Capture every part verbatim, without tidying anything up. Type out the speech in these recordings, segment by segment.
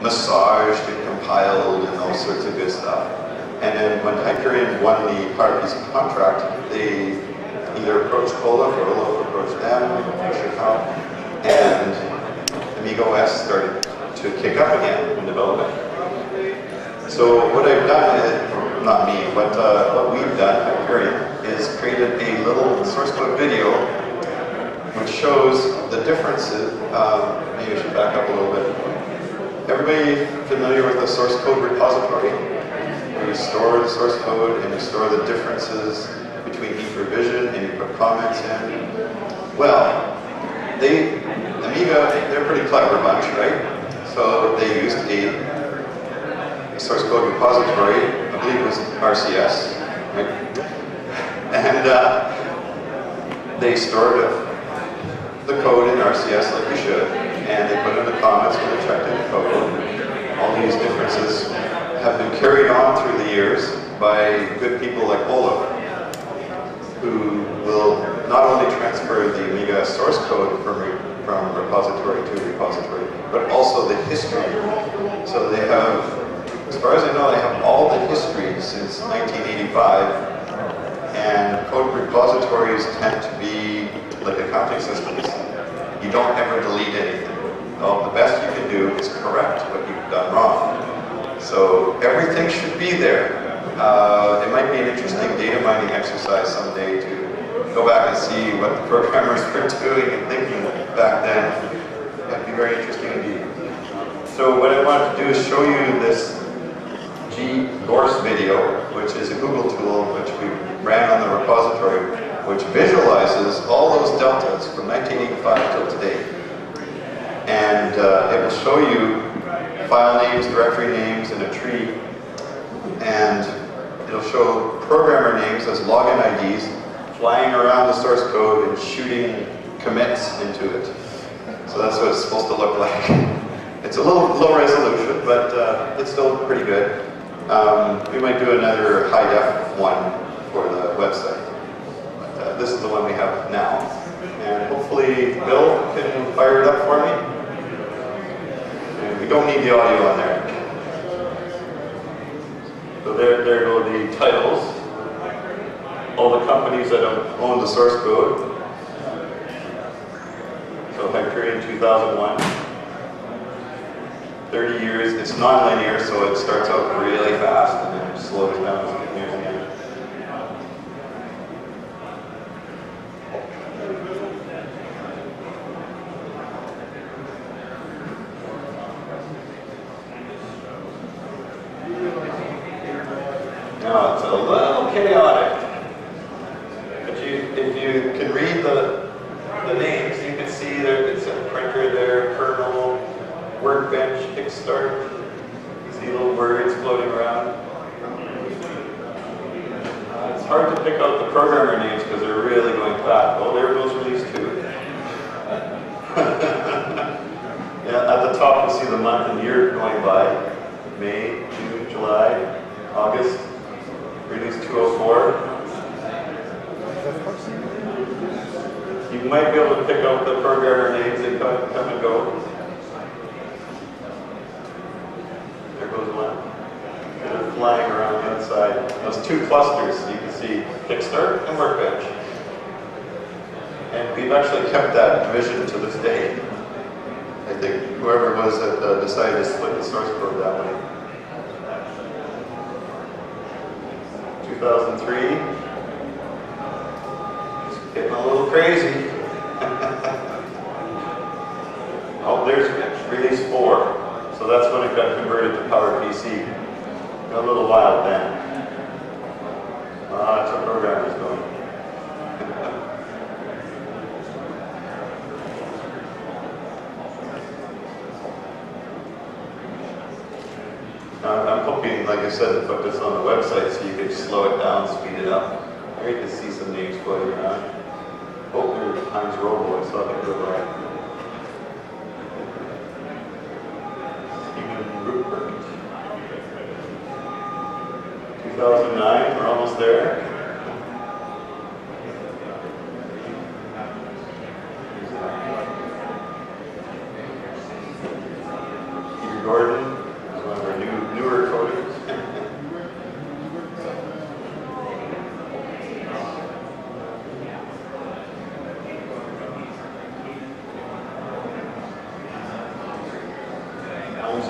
massaged and compiled and all sorts of good stuff. And then when Hyperion won the PowerPC contract, they either approached Olaf or Olaf approached them, and Amiga O S started to kick up again in development. So what I've done, is, not me, but uh, what we've done at Hyperion is created a little source code video which shows the differences. Um, maybe I should back up a little bit. Everybody familiar with the source code repository? Where you store the source code and you store the differences between each revision and you put comments in. Well, they, Amiga, they're a pretty clever bunch, right? So they used a, a source code repository, I believe it was R C S, right? And uh, they stored the code in R C S like you should, and they put in the comments when they checked in the code. All these differences have been carried on through the years by good people like Olaf, who will not only transfer the Amiga source code from, from repository to repository, but also the history. So they have, as far as I know, they have all the history since nineteen eighty-five, and code repositories tend to be like accounting systems. You don't ever delete anything. Well, the best you can do is correct what you've done wrong. So everything should be there. Uh, it might be an interesting data mining exercise someday to go back and see what the programmers were doing and thinking back then. That'd be very interesting indeed. So what I wanted to do is show you this G Gorse video, which is a Google tool which we ran on the repository, which visualizes all those deltas from nineteen eighty-five till today. And uh, it will show you file names, directory names, and a tree. And it'll show programmer names as login I Ds flying around the source code and shooting commits into it. So that's what it's supposed to look like. It's a little low resolution, but uh, it's still pretty good. Um, we might do another high def one for the website. But uh, this is the one we have now. And hopefully Bill can fire it up for me. And we don't need the audio on there. So there, there go the titles. All the companies that own the source code. So Hyperion two thousand one. thirty years, it's non-linear, so it starts out really fast and then it slows down as it gets near the end. Now it's a little chaotic, but you, if you can read the, the names, you can see there, it's a printer there, kernel, workbench, kickstart. You see little words floating around. Uh, it's hard to pick out the programmer names because they're really going fast. Oh, there goes release two. Yeah, at the top you see the month and year going by. May, June, July, August. Release two oh four. You might be able to pick out the programmer names. They come, come and go. There goes one. They're flying around the outside. Those two clusters, you can see Kickstart and Workbench. And we've actually kept that division to this day. I think whoever it was that uh, decided to split the source code that way. two thousand three. It's getting a little crazy. Oh, there's release four. So that's when it got converted to PowerPC. Got a little wild then. Ah, that's where programmers going. I'm hoping, like I said, to put this on the website so you can slow it down, speed it up. I get to see some names floating around. Oh, there's Times Robo. I saw that go by. two thousand nine, we're almost there. Peter Gordon.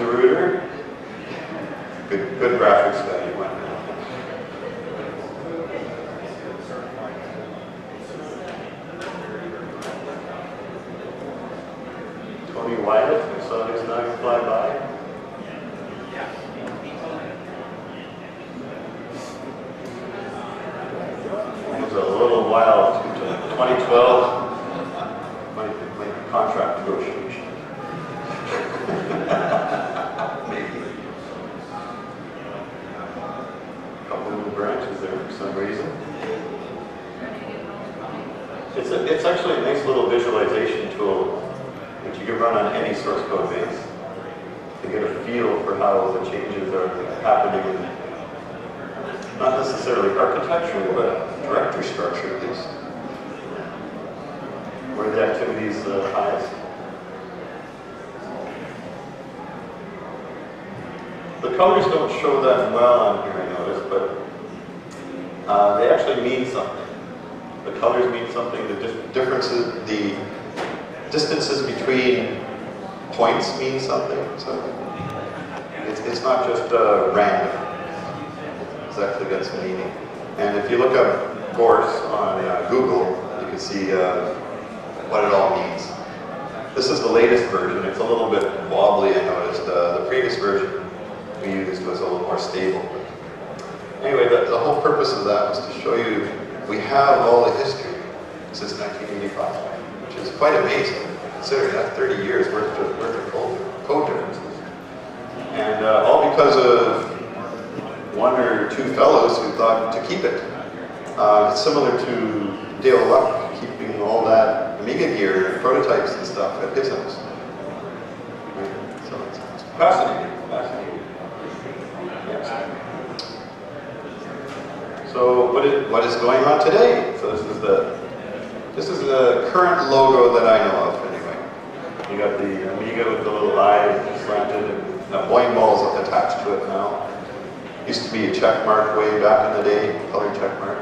the router. Good, good graphics value went there. Tony Wyatt, I saw his knife fly by. It was a little while to twenty twelve. My, my contract negotiation. Maybe. A couple new branches there for some reason. It's, a, it's actually a nice little visualization tool which you can run on any source code base to get a feel for how the changes are happening in, not necessarily architecture, but directory structure at least, where the activity is uh, highest. The colors don't show that well on here, I noticed, but uh, they actually mean something. The colors mean something. The dif differences, the distances between points mean something. So it's, it's not just uh, random. It's actually got some meaning. And if you look up Gorse on uh, Google, you can see uh, what it all means. This is the latest version. It's a little bit wobbly, I noticed. Uh, the previous version we used was a little more stable. Anyway, the, the whole purpose of that was to show you we have all the history since nineteen eighty-five, which is quite amazing, considering that thirty years worth of, worth of code, code differences. And uh, all because of one or two fellows who thought to keep it. Uh, it's similar to Dale Luck keeping all that Amiga gear and prototypes and stuff at his house. Right? So it's, it's fascinating, fascinating. Yes. So what is, what is going on today? So this is the this is the current logo that I know of anyway. You got the Amiga with the little eye slanted and uh, boing balls attached to it now. Used to be a check mark way back in the day, color check mark.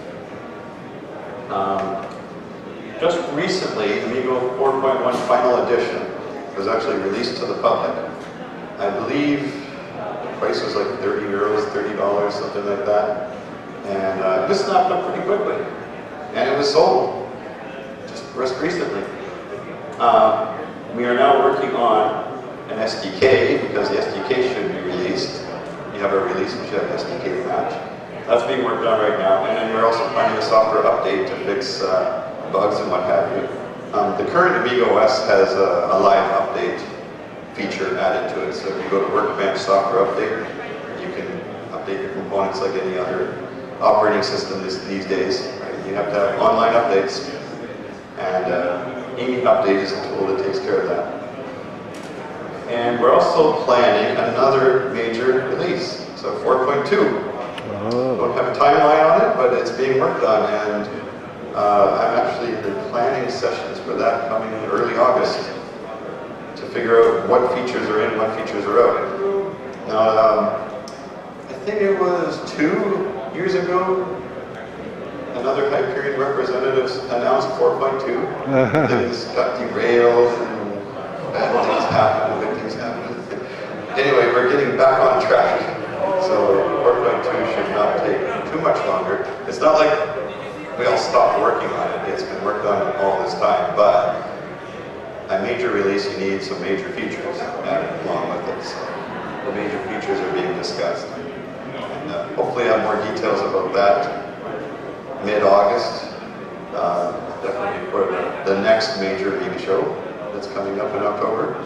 Um, just recently, Amiga four point one Final Edition was actually released to the public. I believe the price was like thirty euros, thirty dollars, something like that. And uh, it was snapped up pretty quickly. And it was sold just recently. Um, we are now working on an S D K because the S D K should be released. You have a release which you have an S D K to match. That's being worked on right now. And then we're also planning a software update to fix uh, bugs and what have you. Um, the current Amiga O S has a, a live update feature added to it. So if you go to Workbench Software Update, you can update your components like any other operating system this, these days. Right? You have to have online updates, and uh, A M I Update is a tool that takes care of that. And we're also planning another major release, so four point two. Oh. Don't have a timeline on it, but it's being worked on, and uh, I'm actually in the planning sessions for that coming in early August to figure out what features are in, what features are out. Now, um, I think it was two years ago, another Hyperion representative announced four point two. Things got derailed and bad things happened, good things happened. Anyway, we're getting back on track. So four point two should not take too much longer. It's not like we all stopped working on it. It's been worked on all this time, but a major release, you need some major features added along with it. So the major features are being discussed. Uh, hopefully I have more details about that mid-August, uh, definitely for the, the next major Amiga show that's coming up in October.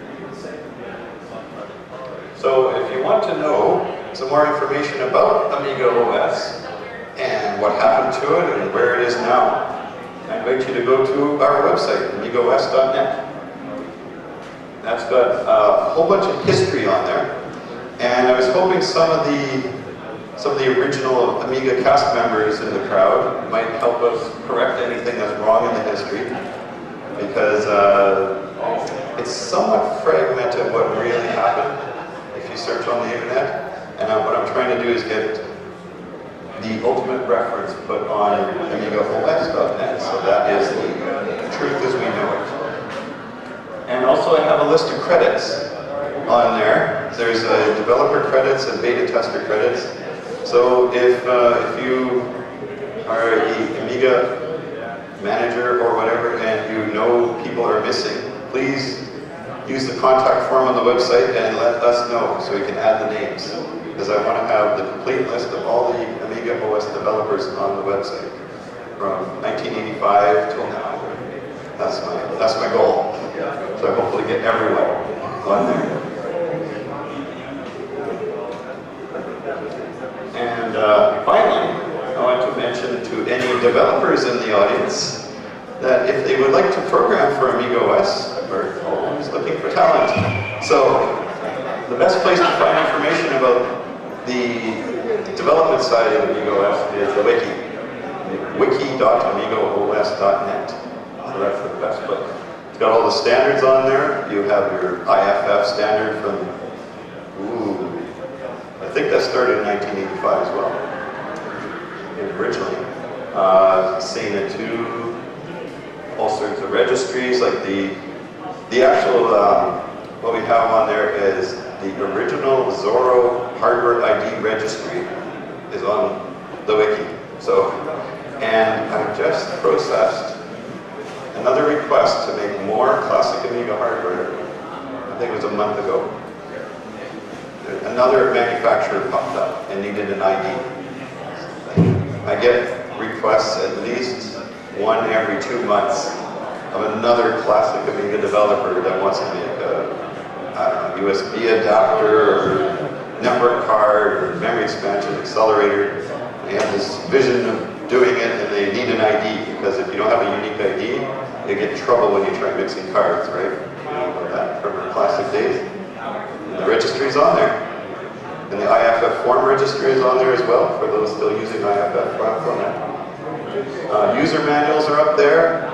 So if you want to know some more information about Amiga O S and what happened to it and where it is now, I invite you to go to our website, amiga O S dot net. That's got a whole bunch of history on there, and I was hoping some of the some of the original Amiga cast members in the crowd might help us correct anything that's wrong in the history, because uh, it's somewhat fragmented what really happened if you search on the internet. And uh, what I'm trying to do is get the ultimate reference put on amiga O S dot net, so that is the truth as we know it. And also I have a list of credits on there. There's uh, developer credits and beta tester credits. So if, uh, if you are a Amiga manager or whatever and you know people are missing, please use the contact form on the website and let us know so we can add the names. Because I want to have the complete list of all the Amiga O S developers on the website from nineteen eighty-five till now. That's my, that's my goal. So I hopefully get everyone on there. And uh, finally, I want to mention to any developers in the audience that if they would like to program for Amiga O S, we're always looking for talent. So the best place to find information about the development side of Amiga O S is the wiki, wiki dot amiga O S dot net. So that's the best place. It's got all the standards on there. You have your I F F standard from, ooh, I think that started in nineteen eighty-five as well, originally. Uh, S E N A two, all sorts of registries, like the, the actual, um, what we have on there is the original Zorro hardware I D registry is on the wiki. So, and I just processed another request to make more classic Amiga hardware. I think it was a month ago. Another manufacturer popped up and needed an I D. I get requests at least one every two months of another classic Amiga developer that wants to make a, I don't know, U S B adapter or network card or memory expansion accelerator. They have this vision of doing it and they need an I D, because if you don't have a unique I D, you get in trouble when you try mixing cards, right? You know that from the classic days. And the registry's on there. And the I F F form registry is on there as well, for those still using I F F format. Uh, user manuals are up there.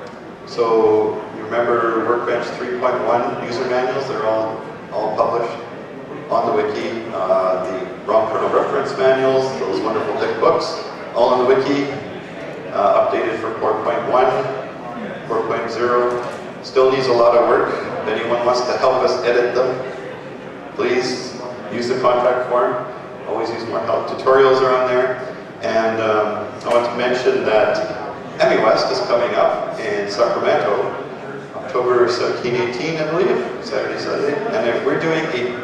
So you remember Workbench three point one user manuals? They're all, all published on the wiki. Uh, the ROM kernel reference manuals, those wonderful thick books, all on the wiki. Uh, updated for four point one, four point zero. Still needs a lot of work. If anyone wants to help us edit them, please use the contact form. Always use more help. Tutorials are on there. And um, I want to mention that AmiWest is coming up in Sacramento, October seventeenth, eighteenth, I believe, Saturday, Sunday. And if we're doing a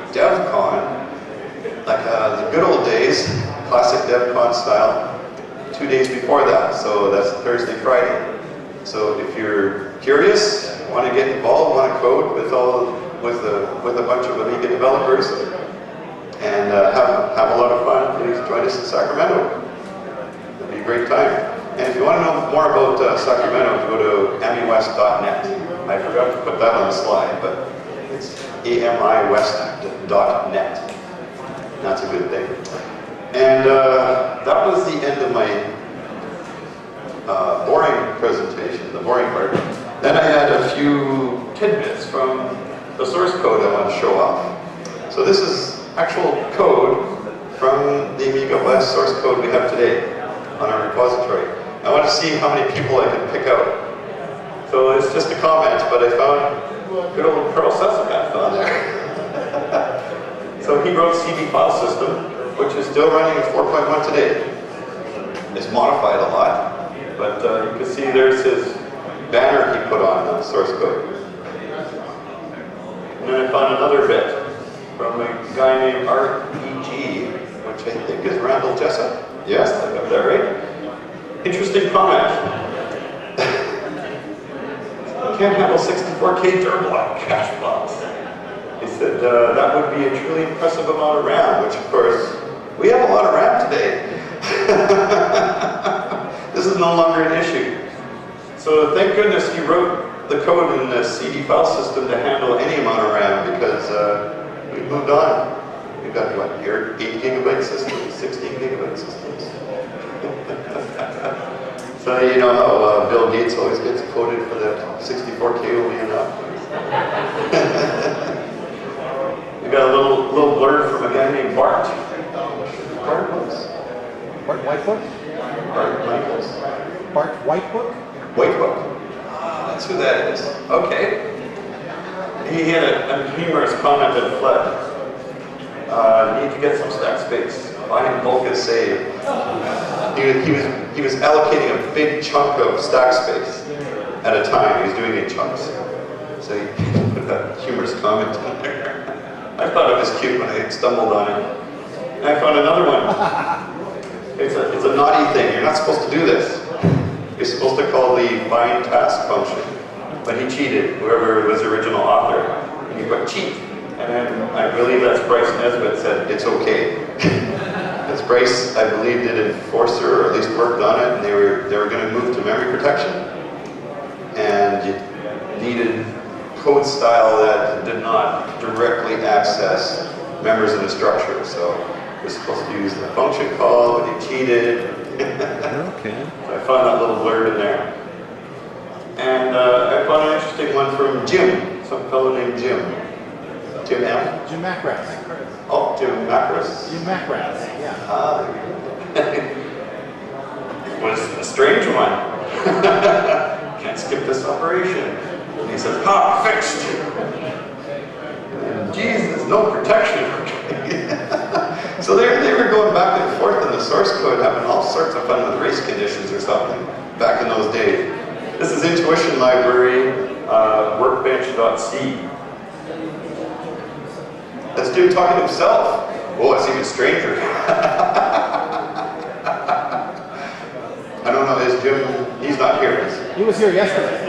DevCon, like uh, the good old days, classic DevCon style, two days before that. So that's Thursday, Friday. So if you're curious, want to get involved, want to code with all with a with a bunch of Amiga developers, and uh, have have a lot of fun, please join us in Sacramento. It'll be a great time. And if you want to know more about uh, Sacramento, go to amiwest dot net. I forgot to put that on the slide, but it's A M I west dot net. That's a good thing. And uh, that was the end of my uh, boring presentation, the boring part. Then I had a few tidbits from the source code I want to show off. So this is actual code from the Amiga O S source code we have today on our repository. I want to see how many people I can pick out. So it's just a comment, but I found good old Pearl Sesamath on there. So he wrote C D file system, which is still running in four point one today. It's modified a lot, but uh, you can see there's his banner he put on the source code. And then I found another bit from a guy named R E G, which I think is Randall Jessup. Yes, I got that right. Interesting comment. Can't handle sixty-four K Durblock cache blocks. He said uh, that would be a truly impressive amount of RAM, which of course, we have a lot of RAM today. This is no longer an issue. So thank goodness he wrote the code in the C D file system to handle any amount of RAM, because uh, we've moved on. We've got what, here, eight gigabyte systems, sixteen gigabyte systems. So you know how uh, Bill Gates always gets quoted for that sixty-four K will be enough. We got a little little blurb from a guy named Bart. Bart Books. Bart Whitebook? Bart Michaels. Bart Whitebook? Whitebook. Ah, that's who that is. Okay. he had a, a humorous comment that fled. Uh, need to get some stack space. Buying bulk is saved. He, he was he was allocating a big chunk of stack space at a time. He was doing it in chunks. So he put that humorous comment in there. I thought it was cute when I stumbled on it. And I found another one. It's a it's a naughty thing. You're not supposed to do this. You're supposed to call the find task function. But he cheated. Whoever was the original author, and he put cheat. And then I believe that's Bryce Nesbitt said, it's okay. Because Bryce, I believe, did Enforcer, or at least worked on it, and they were they were going to move to memory protection. And you needed code style that did not directly access members of the structure. So it was supposed to use the function call, but he cheated. Okay. So I found that little blurb in there. And uh, I found an interesting one from Jim, some fellow named Jim. Jim M? Jim Macras. Oh, Jim Macras. Jim Macras, yeah. Ah, it was a strange one. Can't skip this operation. And he says, ah, fixed. And geez, there's no protection. So they, they were going back and forth in the source code, having all sorts of fun with race conditions or something back in those days. This is Intuition Library, uh, workbench.c. That's dude talking to himself. Oh, it's even stranger. I don't know, is Jim, he's not here. Is he? He was here yesterday.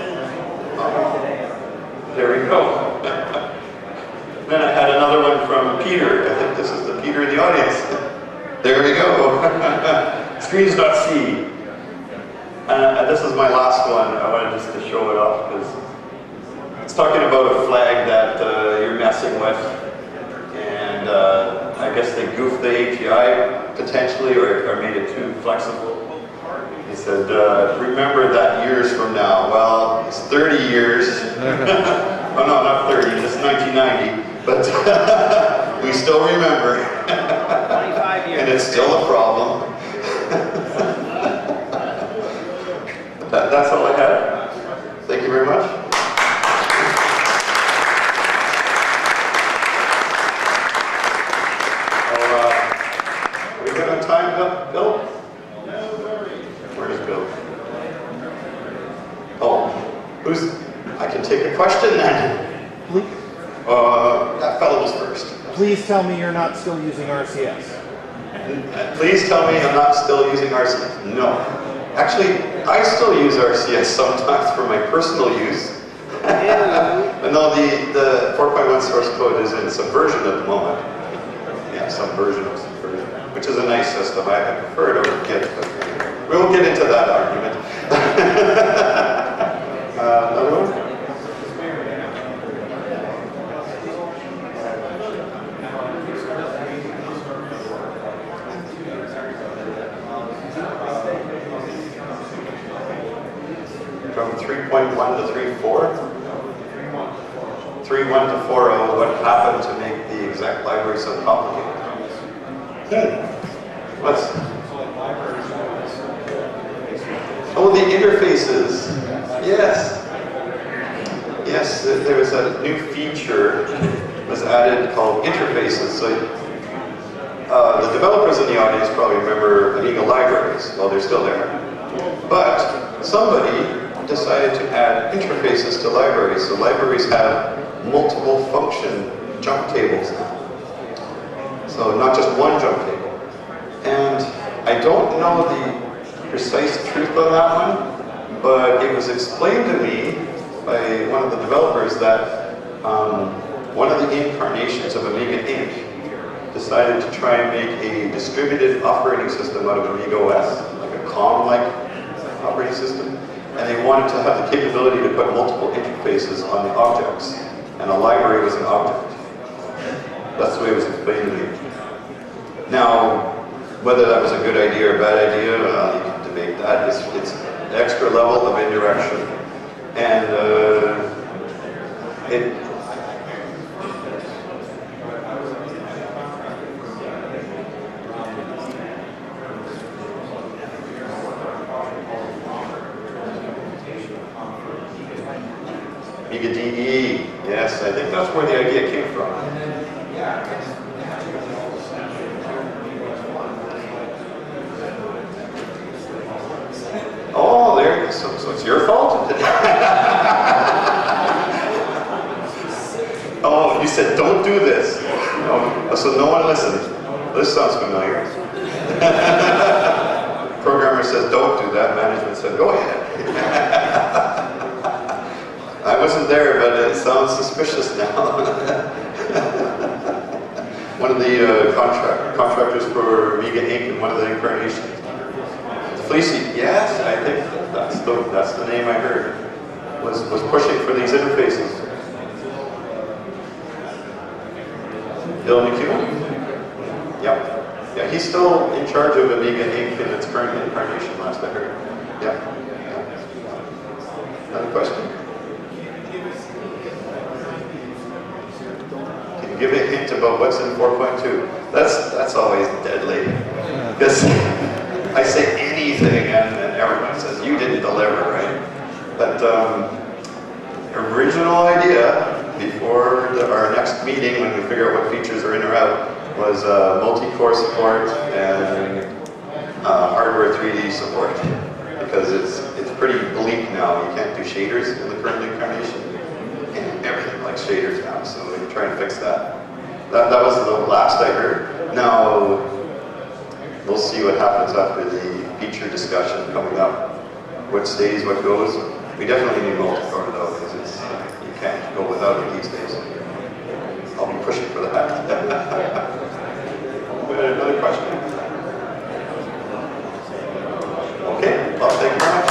Oh, there we go. Then I had another one from Peter. I think this is the Peter in the audience. There we go. Screens.c. Uh, this is my last one. I wanted just to show it off because it's talking about a flag that uh, you're messing with. And uh, I guess they goofed the A P I potentially, or, or made it too flexible. He said, uh, remember that years from now. Well, it's thirty years. Oh no, not thirty, just nineteen ninety. But we still remember. twenty-five years. And it's still a problem. that, that's all I had. Thank you very much. Bill? Where's Bill? Oh, who's? I can take a question then. Please, uh, that fellow was first. Please tell me you're not still using R C S. Please tell me I'm not still using R C S. No. Actually, I still use R C S sometimes for my personal use. But no, the, the four point one source code is in Subversion at the moment. Yeah, some version of Subversion, which is a nice system. I, I prefer it over Git, but we won't get into that argument. uh, another one? From three point one to three point four? three point one to four point oh, what happened to make the exec library so complicated? Hmm. What's... Oh, the interfaces. Yes. Yes, there was a new feature was added called interfaces. So uh, the developers in the audience probably remember Amiga libraries. Well, they're still there. But somebody decided to add interfaces to libraries. So libraries have multiple function jump tables now. So not just one jump table. And I don't know the precise truth on that one, but it was explained to me by one of the developers that um, one of the incarnations of Amiga Incorporated decided to try and make a distributed operating system out of Amiga O S, like a COM-like operating system. And they wanted to have the capability to put multiple interfaces on the objects. And a library was an object. That's the way it was explained to me. Now, whether that was a good idea or a bad idea, well, you can debate that. It's, it's an extra level of indirection. And uh, it Amiga D E, yes, I I think that's where the idea came from. Oh, there it is. So, so it's your fault? Oh, you said, don't do this. Oh, so no one listened. This sounds familiar. Programmer says, don't do that. Management said, go ahead. I wasn't there, but it sounds suspicious now. One of the uh, contract, contractors for Amiga Incorporated in one of the incarnations. Fleecy, yes, I think that's the, that's the name I heard, was, was pushing for these interfaces. Bill McHugh? Yep. Yeah, he's still in charge of Amiga Incorporated in its current incarnation, last I heard. Yeah. yeah. Another question? Can you give a hint about what's in four point two? That's, that's always deadly. Because I say anything and, and everyone says, you didn't deliver, right? But um, original idea before the, our next meeting, when we figure out what features are in or out, was uh, multi-core support and uh, hardware three D support. Because it's it's pretty bleak now. You can't do shaders in the current incarnation. And everything likes shaders now, so we try and fix that. That, that was the last I heard. Now, we'll see what happens after the feature discussion coming up. What stays, what goes. We definitely need multi-core though, because it's you can't go without it these days. I'll be pushing for that. Another question? Okay, well, thank you very much.